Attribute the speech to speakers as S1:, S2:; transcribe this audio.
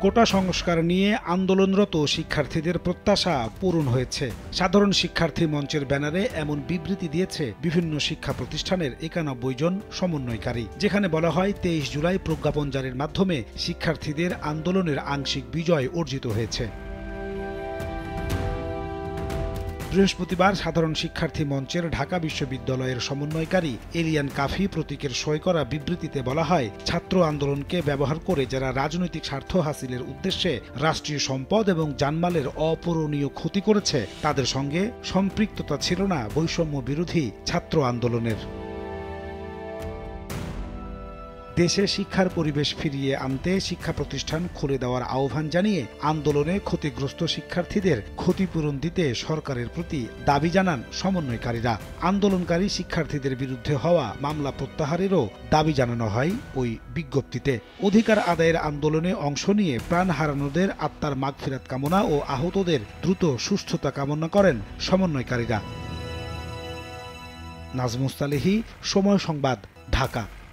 S1: কোটা সংস্কার নিয়ে আন্দোলনরত শিক্ষার্থীদের প্রত্যাশা পূরণ হয়েছে। সাধারণ শিক্ষার্থী মঞ্চের ব্যানারে এমন বিবৃতি দিয়েছে বিভিন্ন শিক্ষা প্রতিষ্ঠানের ৯১ জন সমন্বয়কারী, যেখানে বলা হয় ২৩ জুলাই প্রজ্ঞাপন জারির মাধ্যমে শিক্ষার্থীদের আন্দোলনের আংশিক বিজয় অর্জিত হয়েছে। বৃহস্পতিবার সাধারণ শিক্ষার্থী মঞ্চের ঢাকা বিশ্ববিদ্যালয়ের সমন্বয়কারী এলিয়ান কাফি প্রতীকের সই করা বিবৃতিতে বলা হয়, ছাত্র আন্দোলনকে ব্যবহার করে যারা রাজনৈতিক স্বার্থ হাসিলের উদ্দেশ্যে রাষ্ট্রীয় সম্পদ এবং জানমালের অপূরণীয় ক্ষতি করেছে, তাদের সঙ্গে সম্পৃক্ততা ছিল না বৈষম্য বিরোধী ছাত্র আন্দোলনের। দেশে শিক্ষার পরিবেশ ফিরিয়ে আনতে শিক্ষা প্রতিষ্ঠান খুলে দেওয়ার আহ্বান জানিয়ে আন্দোলনে ক্ষতিগ্রস্ত শিক্ষার্থীদের ক্ষতিপূরণ দিতে সরকারের প্রতি দাবি জানান সমন্বয়কারীরা। আন্দোলনকারী শিক্ষার্থীদের বিরুদ্ধে হওয়া মামলা প্রত্যাহারেরও দাবি জানানো হয় ওই বিজ্ঞপ্তিতে। অধিকার আদায়ের আন্দোলনে অংশ নিয়ে প্রাণ হারানোদের আত্মার মাগফিরাত কামনা ও আহতদের দ্রুত সুস্থতা কামনা করেন সমন্বয়কারীরা। নাজমুস তালেহী, সময় সংবাদ, ঢাকা।